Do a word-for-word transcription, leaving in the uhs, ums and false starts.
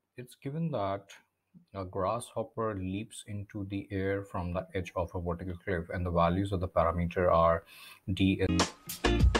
It's given that a grasshopper leaps into the air from the edge of a vertical cliff, and the values of the parameter are d